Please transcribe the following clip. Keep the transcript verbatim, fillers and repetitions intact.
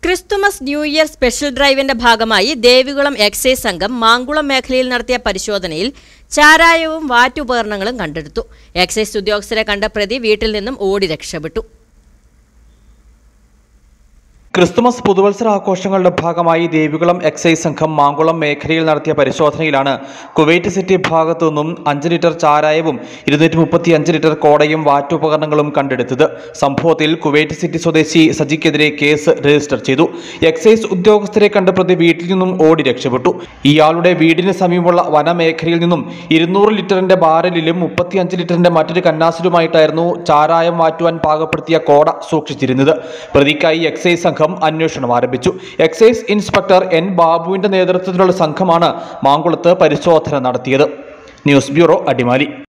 Christmas new year special ഡ്രൈവിന്റെ ഭാഗമായി Devikulam excise സംഘം മാങ്കുളം മേഖലയിൽ നടത്തിയ പരിശോധനയിൽ ചാരായവും വാറ്റുപകരണങ്ങളും കണ്ടെടുത്തു. എക്സൈസ് ഉദ്യോഗസ്ഥരെ കണ്ട പ്രതി വീട്ടിൽ നിന്നും ഓടി രക്ഷപ്പെട്ടു. ക്രിസ്തുമസ് പുതുവത്സര ആഘോഷങ്ങളുടെ ഭാഗമായി ദേവികുളം എക്സൈസ് സംഘം മാങ്കുളം മേഖലയിൽ നടത്തിയ പരിശോധനയിലാണ് കുവൈറ്റ് സിറ്റി ഭാഗത്തു നിന്നും അഞ്ച് ലിറ്റർ ചാരായവും ഇരുന്നൂറ്റി മുപ്പത്തി അഞ്ച് ലിറ്റർ കോടയും വാറ്റുപകരണങ്ങളും കണ്ടെടുത്തത്. സംഭവത്തിൽ കുവൈറ്റ് സിറ്റി സ്വദേശി സജിക്കെതിരെ കേസ് രജിസ്റ്റർ ചെയ്തു. എക്സൈസ് ഉദ്യോഗസ്ഥരെ കണ്ട പ്രതി വീട്ടിൽ നിന്നും ഓടി രക്ഷപ്പെട്ടു. ഇയാളുടെ വീടിന് സമീപമുള്ള വനമേഖലയിൽ നിന്നും ഇരുന്നൂറ് ലിറ്ററിന്റെ ബാരലിലും മുപ്പത്തി അഞ്ച് ലിറ്ററിന്റെ മറ്റൊരു കന്നാസിലുമായിട്ടായിരുന്നു ചാരായം വാറ്റുവാൻ പാകപ്പെടുത്തിയ കോട സൂക്ഷിച്ചിരുന്നത്. പ്രതിക്കായി എക്സൈസ് സംഘം അന്വേഷണം ആരംഭിച്ചു. എക്സൈസ് ഇൻസ്പെക്ടർ എൻ ബാബുവിന്റെ നേതൃത്വത്തിലുള്ള സംഘമാണ് മാങ്കുളത്ത് പരിശോധന നടത്തിയത്. News bureau, Adimali.